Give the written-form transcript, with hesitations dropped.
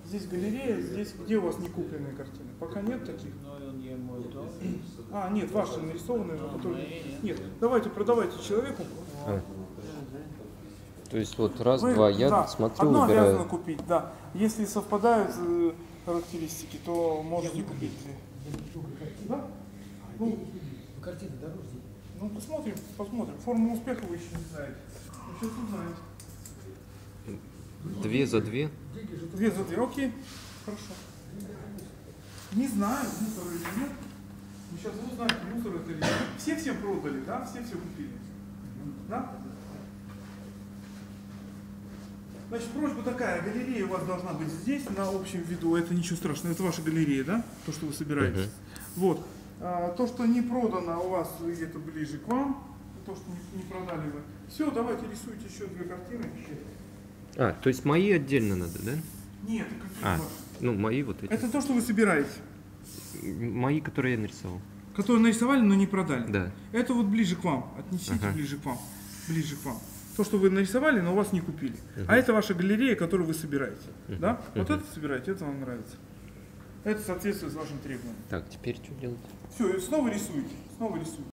Здесь галерея, здесь где у вас не купленные картины? Пока нет таких? А, нет, ваши нарисованные, которые... Нет, давайте, продавайте человеку. А. То есть вот раз, Вы, два, я да, смотрю, одно выбираю. обязаны купить, да. Если совпадают характеристики, то можете купить. Да? Ну, картина дороже. ну, посмотрим. Формулу успеха вы еще не знаете. Вы сейчас узнаете. 2 за 2. 2 за 2, окей. Хорошо. Не знаю, мусор или нет. Вы сейчас узнаете, мусор это или нет. Все всем продали, да? Все купили. Да? Значит, просьба такая, галерея у вас должна быть здесь, на общем виду, это ничего страшного, это ваша галерея, да? То, что вы собираете. Вот. То, что не продано у вас где-то ближе к вам, то, что не продали вы. Все, давайте рисуйте еще 2 картины. А, то есть мои отдельно надо, да? Нет, какие А, ваши? ну мои вот эти. Это то, что вы собираете. Мои, которые я нарисовал. Которые нарисовали, но не продали. Да. Это вот ближе к вам. Отнесите ближе к вам. Ближе к вам. То, что вы нарисовали, но у вас не купили. А это ваша галерея, которую вы собираете. Да? Вот это собираете, это вам нравится. Это соответствует вашим требованиям. Так, теперь что делать? Все, снова рисуйте. Снова рисуйте.